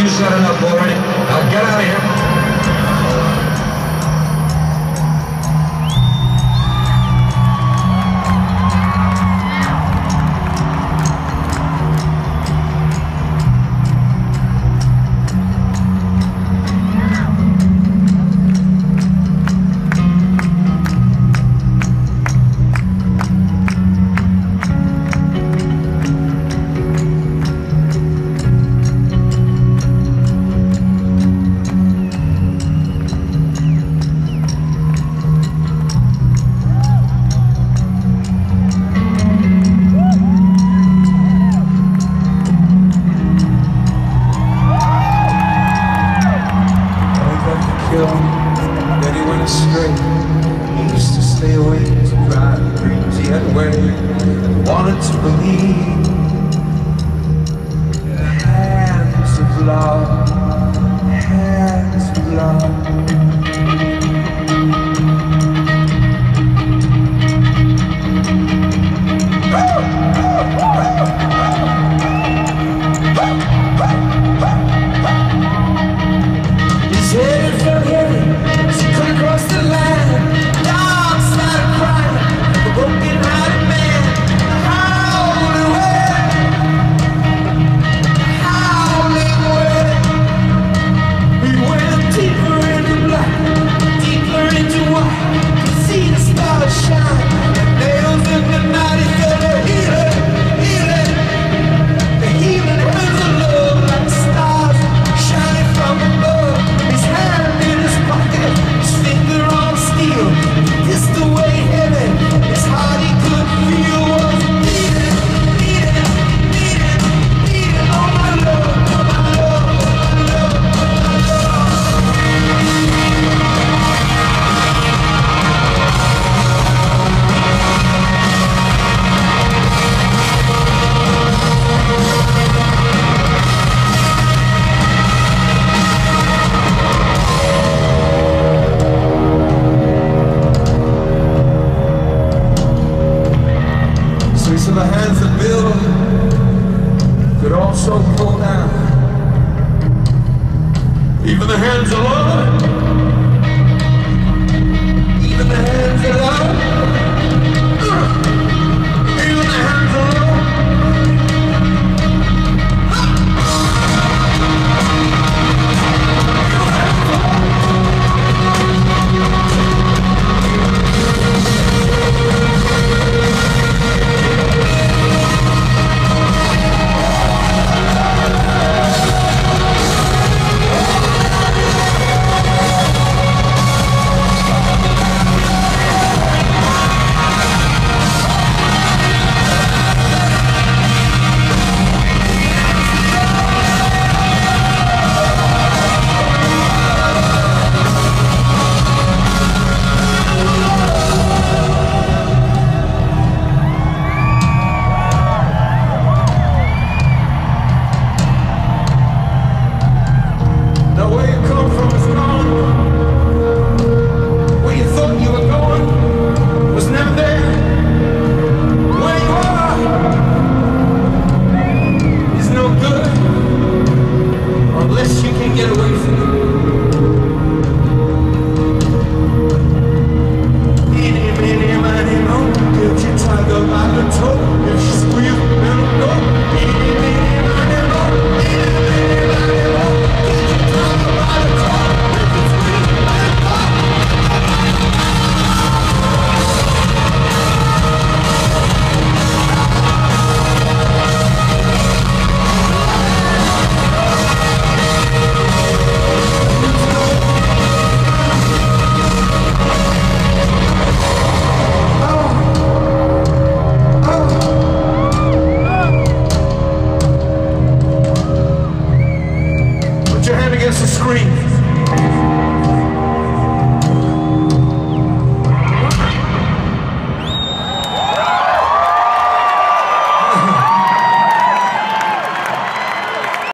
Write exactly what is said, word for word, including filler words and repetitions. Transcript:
you said enough already. Now get out of here. That he went astray. He used to stay awake to drive the dreams he had away. Wanted to believe in the hands of love, hands of love. So the hands that build could also pull down. Even the hands of love, even the hands of love, even the hands of love. Unless you can get away from the